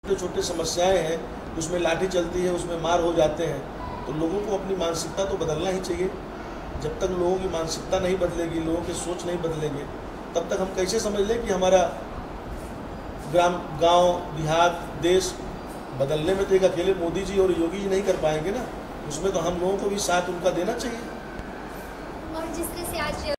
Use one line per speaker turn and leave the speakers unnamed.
जो छोटे समस्याएं हैं उसमें लाठी चलती है, उसमें मार हो जाते हैं, तो लोगों को अपनी मानसिकता तो बदलना ही चाहिए। जब तक लोगों की मानसिकता नहीं बदलेगी, लोगों की सोच नहीं बदलेंगे, तब तक हम कैसे समझ लें कि हमारा गांव, देहात, देश बदलने में तो एक अकेले मोदी जी और योगी जी नहीं कर पाएंगे ना। उसमें तो हम लोगों को भी साथ उनका देना चाहिए।
और जिस तरह से आज